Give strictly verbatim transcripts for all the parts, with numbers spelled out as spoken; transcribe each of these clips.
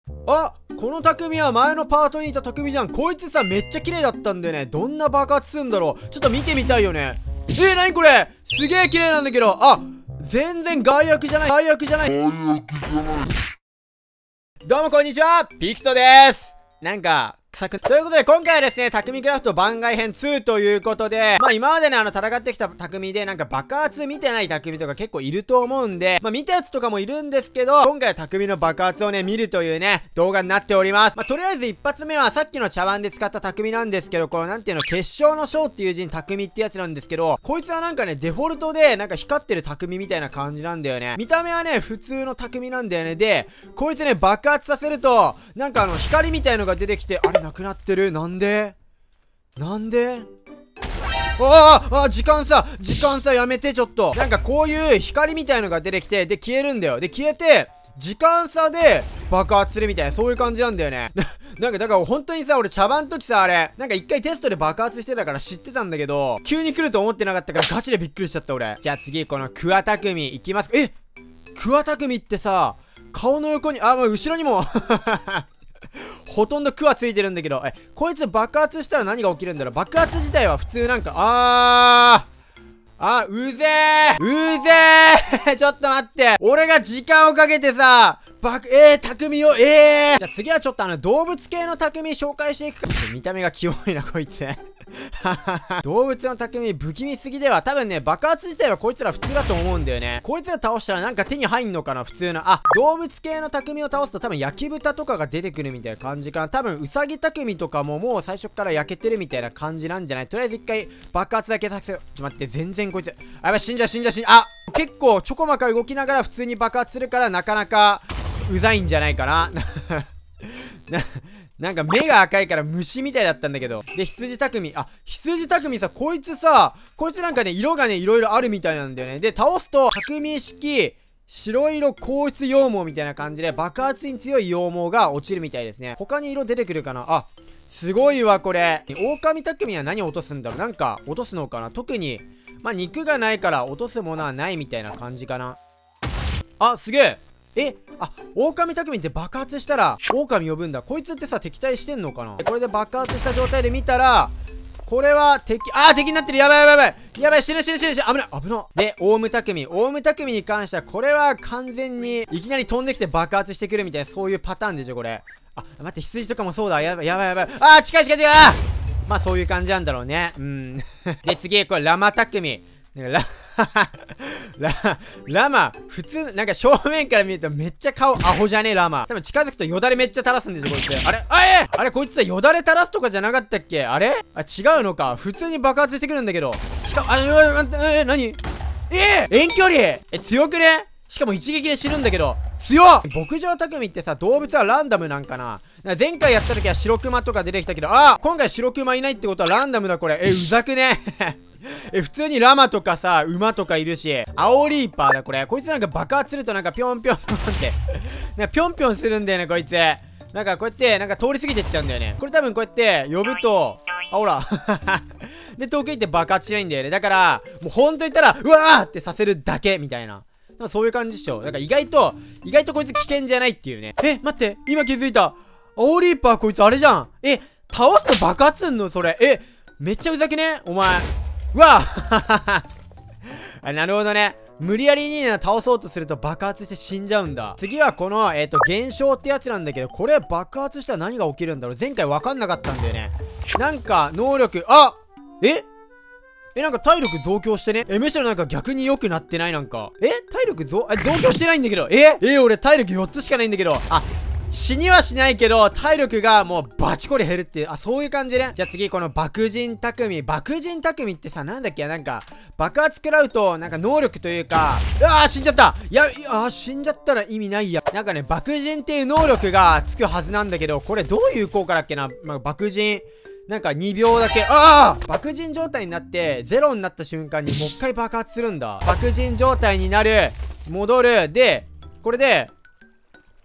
あ、この匠は前のパートにいた匠じゃん。こいつさ、めっちゃ綺麗だったんだよね。どんな爆発するんだろう。ちょっと見てみたいよね。えー、なにこれ、すげえ綺麗なんだけど。あ、全然害悪じゃない。害悪じゃない。どうもこんにちは、ピクトです。なんか、臭く。ということで、今回はですね、匠クラフト番外編ツーということで、まあ今までね、あの、戦ってきた匠で、なんか爆発見てない匠とか結構いると思うんで、まあ見たやつとかもいるんですけど、今回は匠の爆発をね、見るというね、動画になっております。まあとりあえず一発目はさっきの茶碗で使った匠なんですけど、このなんていうの、結晶の章っていう字に匠ってやつなんですけど、こいつはなんかね、デフォルトで、なんか光ってる匠みたいな感じなんだよね。見た目はね、普通の匠なんだよね。で、こいつね、爆発させると、なんかあの、光みたいのが出てきて、あれなくなってる。なんでなんであああ、時間差時間差やめて、ちょっと。なんかこういう光みたいのが出てきて、で、消えるんだよ。で、消えて、時間差で爆発するみたいな、そういう感じなんだよね。なんか、だから本当にさ、俺茶番の時さ、あれ、なんか一回テストで爆発してたから知ってたんだけど、急に来ると思ってなかったからガチでびっくりしちゃった、俺。じゃあ次、この桑匠いきます。え桑匠ってさ、顔の横に、あ、もう後ろにも、ほとんどクワついてるんだけど、え、こいつ爆発したら何が起きるんだろう。爆発自体は普通なんか、あー、あ、うぜーうぜーちょっと待って。俺が時間をかけてさ、爆、えー、匠を、えーじゃあ次はちょっとあの、動物系の匠紹介していくか。見た目がキモいな、こいつ。動物の匠不気味すぎでは。多分ね、爆発自体はこいつら普通だと思うんだよね。こいつら倒したらなんか手に入んのかな、普通の。あ、動物系の匠を倒すと多分焼き豚とかが出てくるみたいな感じかな。多分ウサギ匠とかももう最初から焼けてるみたいな感じなんじゃない。とりあえず一回爆発だけさせよう。ちょっと待って、全然こいつ、あ、やばい、死んじゃう死んじゃう死んじゃう。あ、結構ちょこまか動きながら普通に爆発するからなかなかうざいんじゃないかな。ななんか目が赤いから虫みたいだったんだけど。で、羊匠。あ、羊匠さ、こいつさ、こいつなんかね、色がね、いろいろあるみたいなんだよね。で、倒すと、匠式、白色硬質羊毛みたいな感じで、爆発に強い羊毛が落ちるみたいですね。他に色出てくるかなあ、すごいわ、これ。狼匠は何落とすんだろう。なんか、落とすのかな。特に、まあ、肉がないから落とすものはないみたいな感じかな。あ、すげえ。えあ、狼匠って爆発したら、狼呼ぶんだ。こいつってさ、敵対してんのかな。これで爆発した状態で見たら、これは敵、あー、敵になってる。やばいやばいやばい。やばい、死ぬ死ぬ死ぬ死ぬ。危ない、危ない。で、オウム匠。オウム匠に関しては、これは完全に、いきなり飛んできて爆発してくるみたいな、そういうパターンでしょ、これ。あ、待って、羊とかもそうだ。やばいやばいやばい。あー、近い近い近い。あーまあ、そういう感じなんだろうね。うん。で、次、これ、ラマ匠。ラ、ラ、ラマ、普通、なんか正面から見るとめっちゃ顔アホじゃねえ、ラマ。多分近づくとよだれめっちゃ垂らすんでしょ、こいつ。あれあえあれ、こいつさ、よだれ垂らすとかじゃなかったっけ。あれあ、違うのか。普通に爆発してくるんだけど。しかも、あ、え、え、なにえー、遠距離え、強くね。しかも一撃で死ぬんだけど。強っ。牧場匠ってさ、動物はランダムなんかな。なんか前回やった時は白熊とか出てきたけど、あ、今回白熊いないってことはランダムだ、これ。え、うざくねえ、普通にラマとかさ、馬とかいるし、アオリーパーだ、これ。こいつなんか爆発するとなんかぴょんぴょんぴょんって。なんかぴょんぴょんするんだよね、こいつ。なんかこうやって、なんか通り過ぎてっちゃうんだよね。これ多分こうやって呼ぶと、あ、ほら。で、遠く行って爆発しないんだよね。だから、もうほんと言ったら、うわーってさせるだけ、みたいな。なんかそういう感じっしょ。なんか意外と、意外とこいつ危険じゃないっていうね。え、待って、今気づいた。アオリーパーこいつあれじゃん。え、倒すと爆発すんのそれ。え、めっちゃうざくねお前。うわあ、なるほどね。無理やりに倒そうとすると爆発して死んじゃうんだ。次はこの、えっと、現象ってやつなんだけど、これ爆発したら何が起きるんだろう。前回分かんなかったんだよね。なんか、能力、あええ、なんか体力増強してね。え、むしろなんか逆に良くなってないなんか。え体力増、え、増強してないんだけど。ええ、俺体力よっつしかないんだけど。あ、死にはしないけど、体力がもうバチコリ減るっていう、あ、そういう感じね。じゃあ次、この爆人匠。爆人匠ってさ、なんだっけ、なんか、爆発食らうと、なんか能力というか、うわー死んじゃったいや、いやー死んじゃったら意味ないや。なんかね、爆人っていう能力がつくはずなんだけど、これどういう効果だっけな、まあ、爆人。なんかにびょうだけ、ああ爆人状態になって、ゼロになった瞬間にもう一回爆発するんだ。爆人状態になる、戻る、で、これで、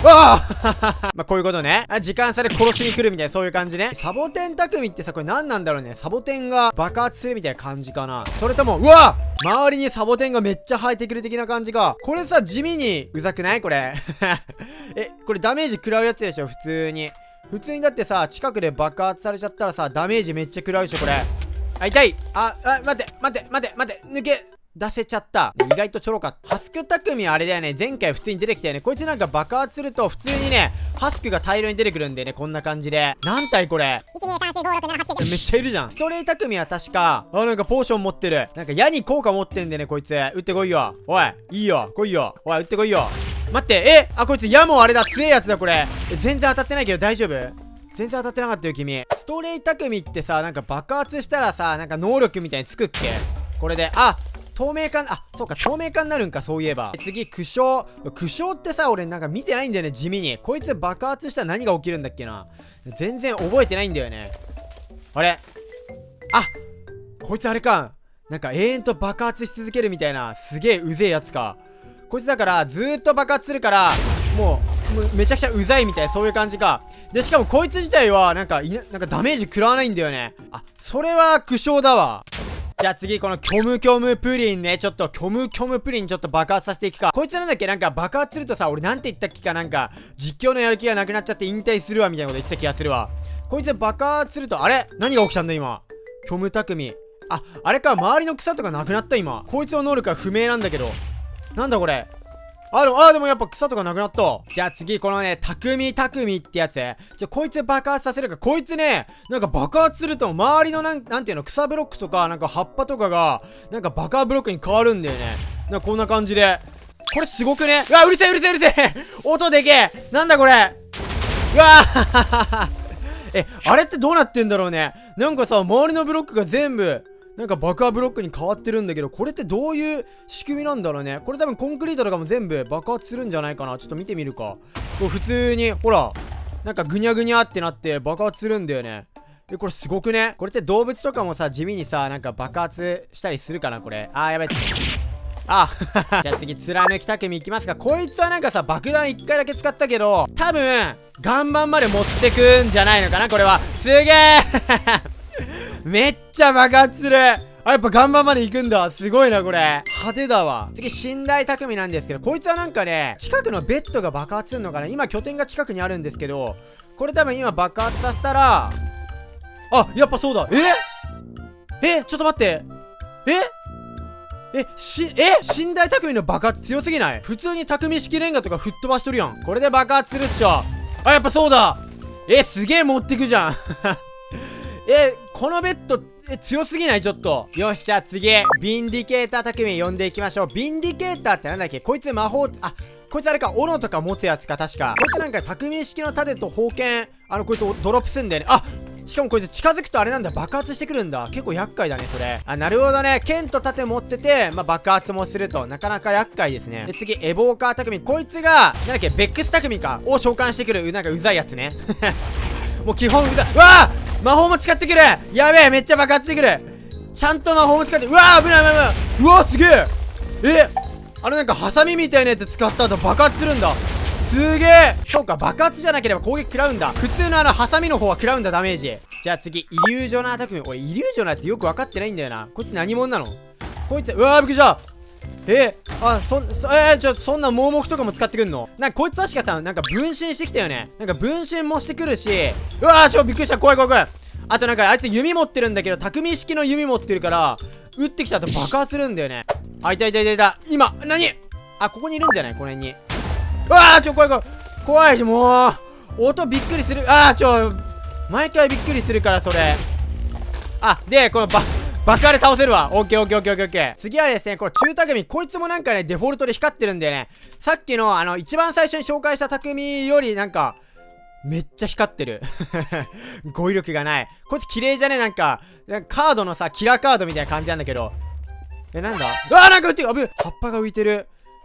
わあまあこういうことね。あ、時間差で殺しに来るみたいな、そういう感じね。サボテン匠ってさ、これ何なんだろうね。サボテンが爆発するみたいな感じかな。それとも、うわ周りにサボテンがめっちゃ生えてくる的な感じか。これさ、地味にうざくないこれ。え、これダメージ食らうやつでしょ、普通に。普通にだってさ、近くで爆発されちゃったらさ、ダメージめっちゃ食らうでしょ、これ。あ、痛い。あ、あ、待って、待って、待って、待って、抜け。出せちゃった。意外とちょろかった。ハスク匠あれだよね。前回普通に出てきたよね。こいつなんか爆発すると普通にね、ハスクが大量に出てくるんでね、こんな感じで。何体これ ?いち、に、さん、よん、ご、ろく、なな、はち、きゅう。めっちゃいるじゃん。ストレイ匠は確か、あ、なんかポーション持ってる。なんか矢に効果持ってんでね、こいつ。撃ってこいよ。おい、いいよ。来いよ。おい、撃ってこいよ。待って、えあ、こいつ矢もあれだ。強いやつだ、これ。え、全然当たってないけど大丈夫？全然当たってなかったよ、君。ストレイ匠ってさ、なんか爆発したらさ、なんか能力みたいにつくっけ？これで、あ透明化、あ、そうか、透明化になるんか、そういえば。次、苦笑。苦笑ってさ、俺なんか見てないんだよね、地味に。こいつ爆発したら何が起きるんだっけな。全然覚えてないんだよね。あれあこいつあれか。なんか永遠と爆発し続けるみたいな、すげえうぜえやつか。こいつだから、ずーっと爆発するから、もう、もうめちゃくちゃうざいみたいな、そういう感じか。で、しかもこいつ自体は、なんか、いな、なんかダメージ食らわないんだよね。あ、それは苦笑だわ。じゃあ次、この虚無虚無プリンね。ちょっと虚無虚無プリンちょっと爆発させていくか。こいつなんだっけなんか爆発するとさ、俺なんて言ったっけかなんか、実況のやる気がなくなっちゃって引退するわみたいなこと言ってた気がするわ。こいつ爆発すると、あれ何が起きたんだ今。虚無匠。あ、あれか、周りの草とかなくなった今。こいつの能力は不明なんだけど。なんだこれ。あ、でも、あ、でもやっぱ草とかなくなった。じゃあ次、このね、匠匠ってやつ。じゃ、こいつ爆発させるか。こいつね、なんか爆発すると、周りのなん、なんていうの、草ブロックとか、なんか葉っぱとかが、なんか爆発ブロックに変わるんだよね。なんかこんな感じで。これすごくね。うわ、うるせえうるせえうるせえ音でけえなんだこれうわーえ、あれってどうなってんだろうね。なんかさ、周りのブロックが全部、なんか爆破ブロックに変わってるんだけど、これってどういう仕組みなんだろうね。これ多分コンクリートとかも全部爆発するんじゃないかな。ちょっと見てみるか。これ普通に、ほら、なんかぐにゃぐにゃってなって爆発するんだよね。え、これすごくね。これって動物とかもさ、地味にさ、なんか爆発したりするかな、これ。あー、やばい。あじゃあ次、貫き匠いきますか。こいつはなんかさ、爆弾いっかいだけ使ったけど、多分、岩盤まで持ってくんじゃないのかな、これは。すげえめっちゃ爆発する。あ、やっぱ岩盤まで行くんだ。すごいな、これ。派手だわ。次、寝台匠なんですけど、こいつはなんかね、近くのベッドが爆発するのかな。今、拠点が近くにあるんですけど、これ多分今爆発させたら、あ、やっぱそうだ。ええちょっと待って。ええ、し、え寝台匠の爆発強すぎない？普通に匠式レンガとか吹っ飛ばしとるやん。これで爆発するっしょ。あ、やっぱそうだ。え、すげえ持ってくじゃん。え、このベッド、え、強すぎないちょっと。よし、じゃあ次、ビンディケーター匠呼んでいきましょう。ビンディケーターってなんだっけ？こいつ魔法、あ、こいつあれか、斧とか持つやつか、確か。こいつなんか匠式の盾と宝剣、あの、こいつドロップすんだよね。あ、しかもこいつ近づくとあれなんだ、爆発してくるんだ。結構厄介だね、それ。あ、なるほどね。剣と盾持ってて、まあ、爆発もすると。なかなか厄介ですね。で、次、エボーカー匠。こいつが、なんだっけ、ベックス匠か。を召喚してくる、なんかうざいやつね。もう基本うざい。うわー魔法も使ってくる。やべえ、めっちゃ爆発してくる。ちゃんと魔法も使って、うわー危ない危ない危ない。うわーすげえ。えあのなんかハサミみたいなやつ使った後爆発するんだ。すげえ。そうか、爆発じゃなければ攻撃食らうんだ。普通のあのハサミの方は食らうんだ、ダメージ。じゃあ次、イリュージョナー匠。俺、イリュージョナーってよく分かってないんだよな。こいつ何者なの？こいつ、うわーびっくりした。えー、あ、そ、そ、えー、ちょ、そんな盲目とかも使ってくんの？なんかこいつ確かさ、なんか分身してきたよね。なんか分身もしてくるし、うわーちょ、びっくりした。怖い怖い怖い。あとなんかあいつ弓持ってるんだけど、匠式の弓持ってるから、撃ってきた後爆発するんだよね。あ、いたいたいたいた。今、何？あ、ここにいるんじゃない？この辺に。うわーちょ、怖い怖い。怖い、もう。音びっくりする。あーちょ、毎回びっくりするから、それ。あ、で、このバ、爆破で倒せるわ。オッケーオッケーオッケーオッケーオッケー。次はですね、これ中匠。こいつもなんかね、デフォルトで光ってるんだよね。さっきの、あの、一番最初に紹介した匠よりなんか、めっちゃ光ってる。語彙力がない。こいつ綺麗じゃね？なんか、カードのさ、キラーカードみたいな感じなんだけど。え、なんだ？うわーなんか撃ってる！あぶ葉っぱが浮いてる。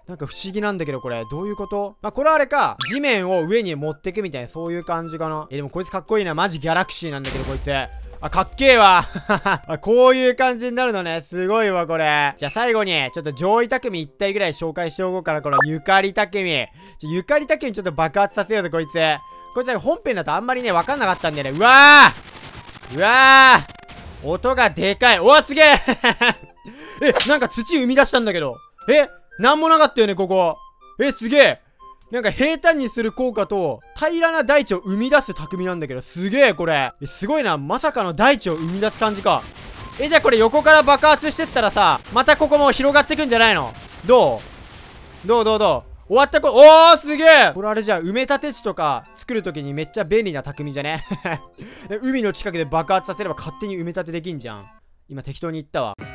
なんか不思議なんだけど、これ。どういうこと？まあ、これはあれか。地面を上に持ってくみたいな、そういう感じかな。え、でもこいつかっこいいな。マジギャラクシーなんだけど、こいつ。あ、かっけえわ。あ、こういう感じになるのね。すごいわ、これ。じゃあ最後に、ちょっと上位匠いち体ぐらい紹介しておこうかな。このゆかり匠。ちょ、ゆかり匠ちょっと爆発させようぜ、こいつ。こいつなんか本編だとあんまりね、わかんなかったんだよね。うわーうわー音がでかい。おわ、すげええ、なんか土生み出したんだけど。え、なんもなかったよね、ここ。え、すげえ。なんか平坦にする効果と平らな大地を生み出す匠なんだけど、すげえこれ。え、すごいな。まさかの大地を生み出す感じか。え、じゃあこれ横から爆発してったらさ、またここも広がってくんじゃないの？どうどうどうどう終わったこ、おーすげえこれあれじゃあ、埋め立て地とか作るときにめっちゃ便利な匠じゃね海の近くで爆発させれば勝手に埋め立てできんじゃん。今適当に言ったわ。